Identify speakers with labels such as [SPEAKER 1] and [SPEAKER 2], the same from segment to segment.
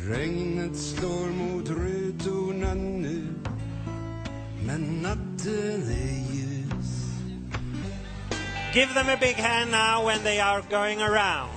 [SPEAKER 1] Regnet slår mot rutorna nu, men natten är ljus.
[SPEAKER 2] Give them a big hand now when they are going around.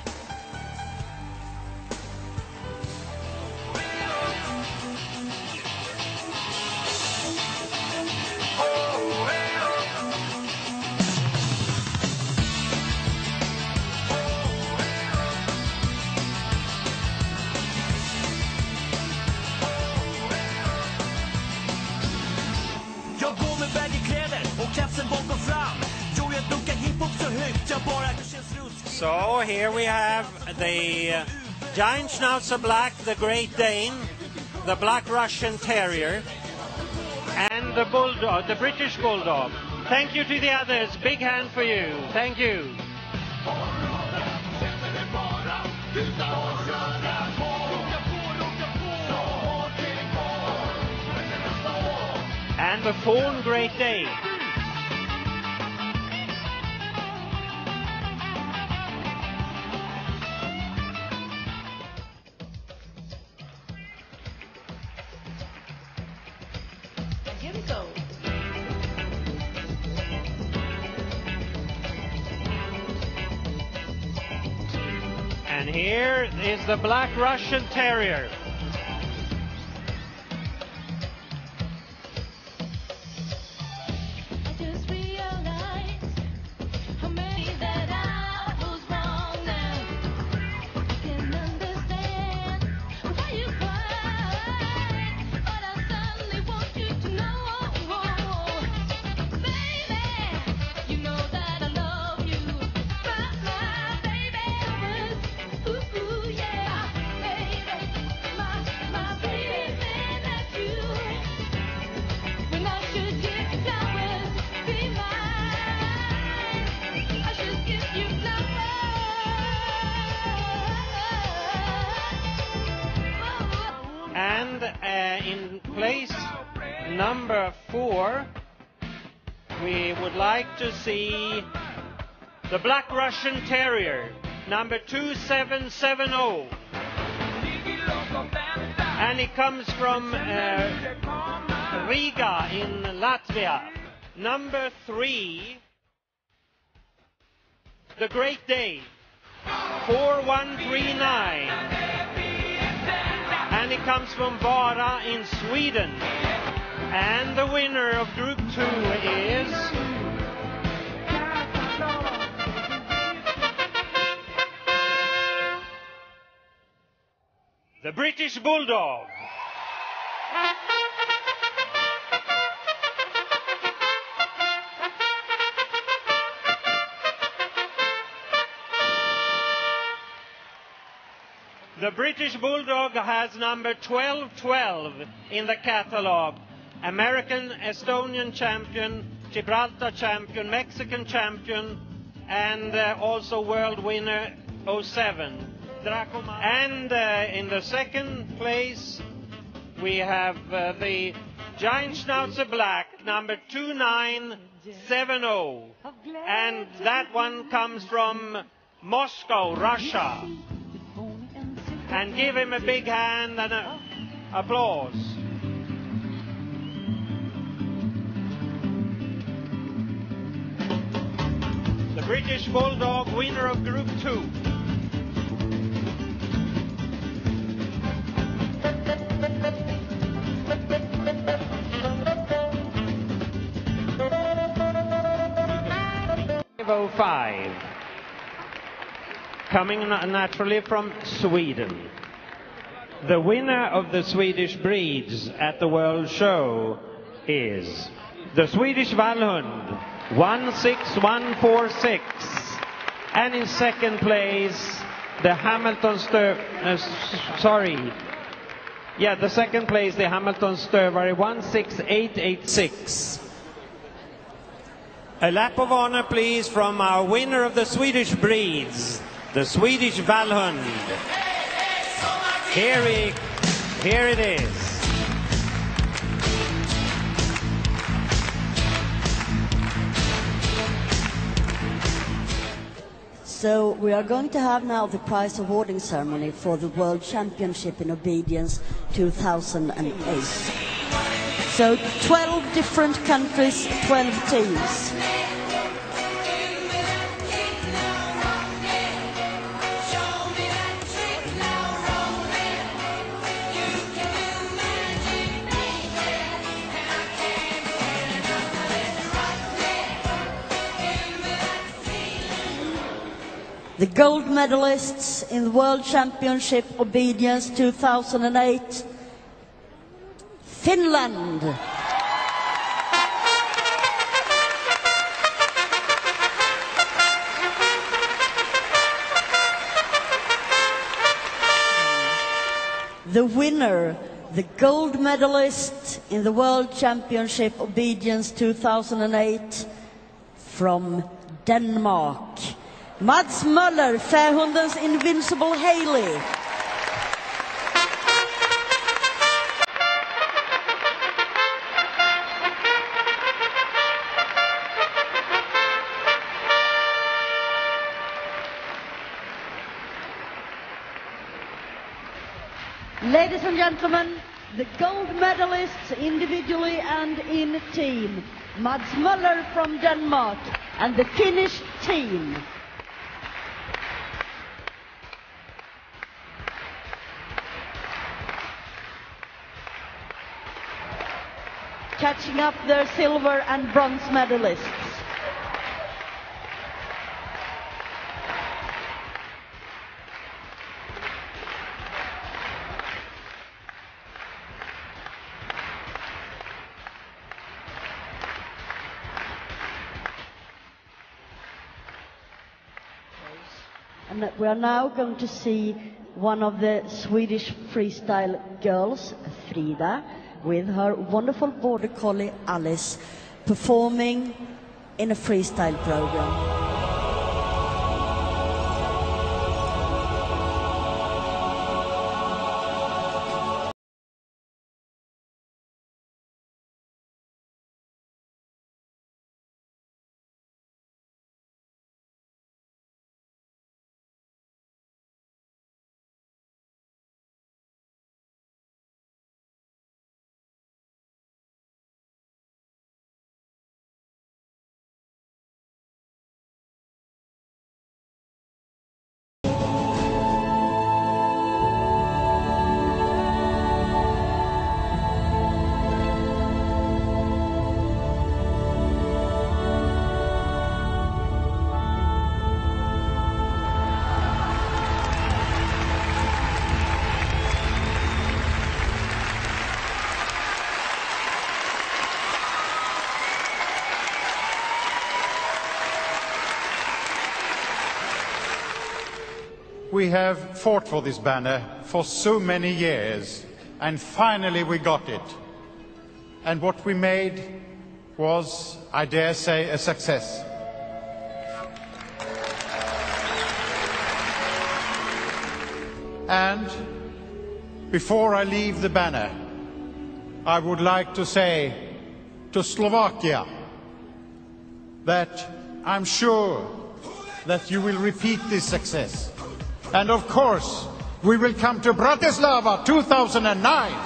[SPEAKER 2] So here we have the Giant Schnauzer Black, the Great Dane, the Black Russian Terrier, and the Bulldog, the British Bulldog. Thank you to the others. Big hand for you. Thank you. And the Fawn Great Dane. And here is the Black Russian Terrier. And in place number 4, we would like to see the Black Russian Terrier, number 2770. And it comes from Riga in Latvia. Number 3, the Great Dane, 4139. And it comes from Vara in Sweden. And the winner of Group 2 is the British Bulldog. The British Bulldog has number 1212 in the catalogue. American, Estonian champion, Gibraltar champion, Mexican champion, and also world winner 07. And in the second place, we have the Giant Schnauzer Black, number 2970. And that one comes from Moscow, Russia. And give him a big hand and applause. The British Bulldog, winner of Group 2. .505. Coming naturally from Sweden. The winner of the Swedish breeds at the World Show is the Swedish Vallhund, 16146. And in second place, the Hamilton the second place, the Hamilton Stövare, 16886. A lap of honor, please, from our winner of the Swedish breeds, the Swedish Vallhund. Here it is.
[SPEAKER 3] So we are going to have now the prize awarding ceremony for the World Championship in Obedience 2008. So 12 different countries, 12 teams. The gold medalists in the World Championship Obedience 2008, Finland. The winner, the gold medalist in the World Championship Obedience 2008 from Denmark, Mads Møller, Färhundens Invincible Haley. Ladies and gentlemen, the gold medalists individually and in team, Mads Møller from Denmark and the Finnish team. Catching up their silver and bronze medalists. And we are now going to see one of the Swedish freestyle girls, Frida, with her wonderful border collie Alice, performing in a freestyle program.
[SPEAKER 4] We have fought for this banner for so many years, and finally we got it. And what we made was, I dare say, a success. And before I leave the banner, I would like to say to Slovakia that I'm sure that you will repeat this success. And of course, we will come to Bratislava 2009.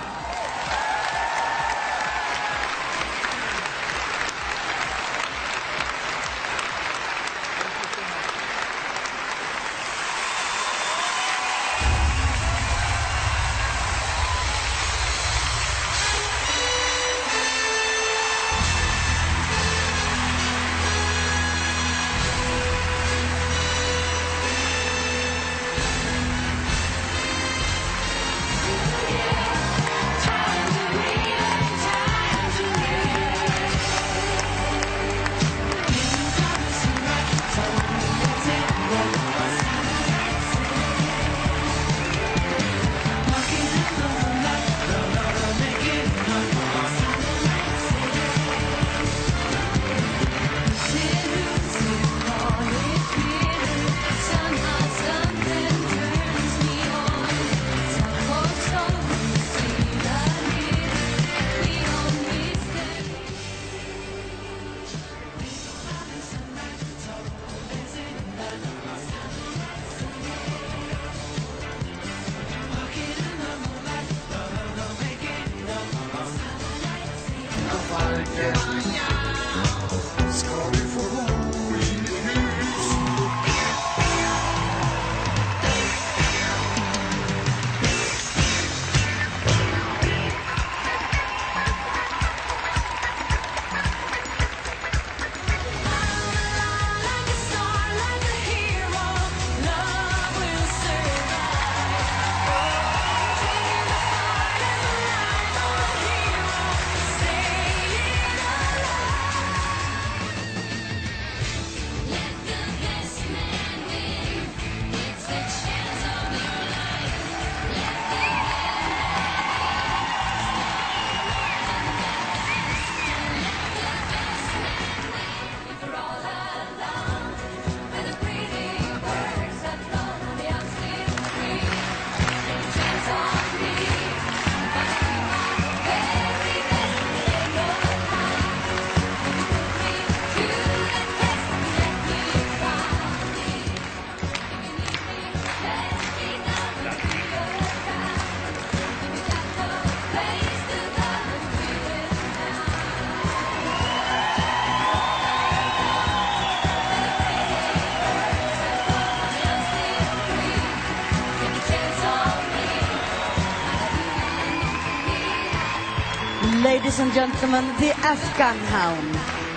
[SPEAKER 3] ladies and gentlemen, the Afghan Hound.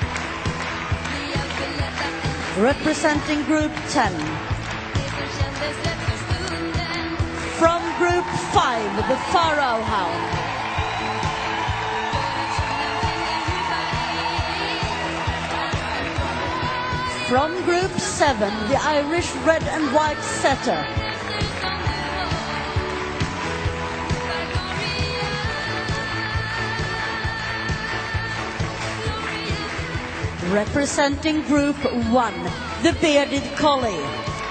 [SPEAKER 3] Representing Group 10. From Group 5, the Pharaoh Hound. From Group 7, the Irish Red and White Setter. Representing Group 1, the Bearded Collie.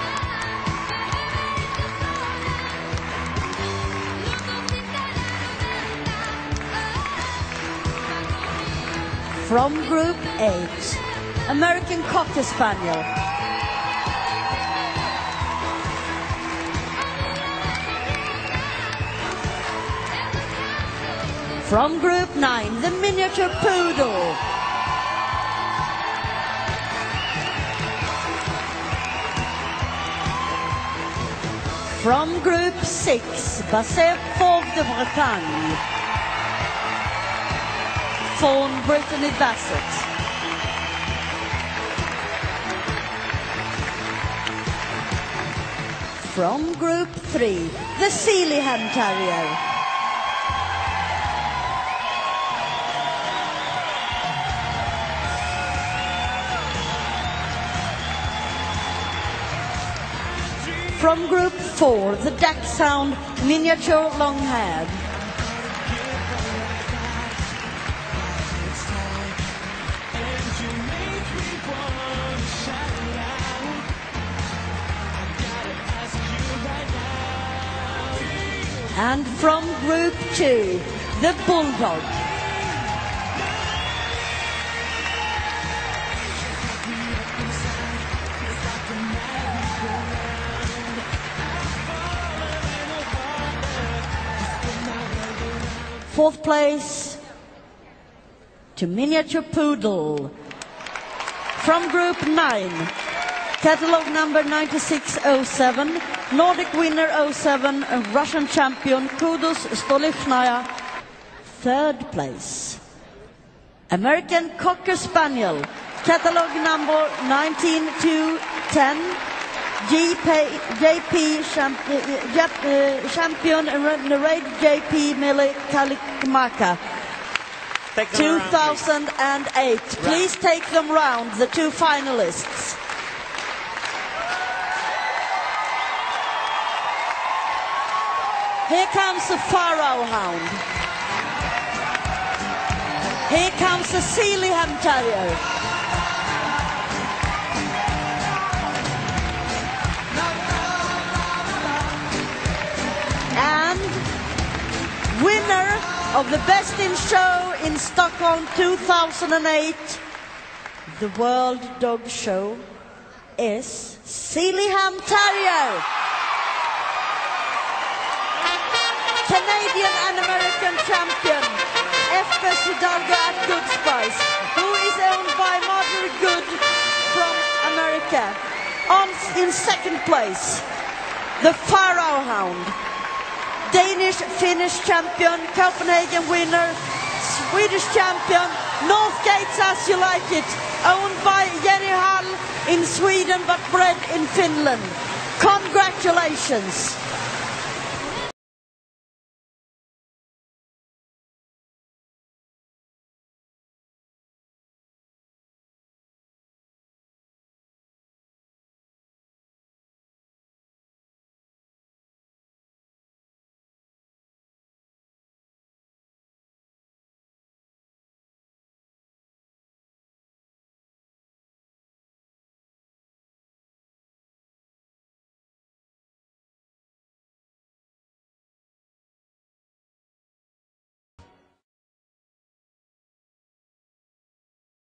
[SPEAKER 3] From Group 8, American Cocker Spaniel. From Group 9, the Miniature Poodle. From Group 6, Basset Fauve de Bretagne. Fawn Brittany Bassett. From Group 3, the Sealyham Terrier. From Group 4, the Dachshund Miniature Long-Haired. And from Group 2, the Bulldog. Fourth place to Miniature Poodle. From Group 9, catalogue number 9607, Nordic winner 07, Russian champion Kudus Stolichnaya. Third place, American Cocker Spaniel, catalogue number 19210, champion Raid JP Mele Kalikmaka. 2008. Please take them round, the two finalists. Here comes the Pharaoh Hound. Here comes the Sealyham Terrier. And winner of the Best in Show in Stockholm 2008, the World Dog Show, is Sealyham Terrier. Canadian and American champion, F.S. Hidalgo at Good Spice, who is owned by Marjorie Good from America. In second place, the Pharaoh Hound, Danish-Finnish champion, Copenhagen winner, Swedish champion, North Gates As You Like It, owned by Jenny Hall in Sweden but bred in Finland. Congratulations.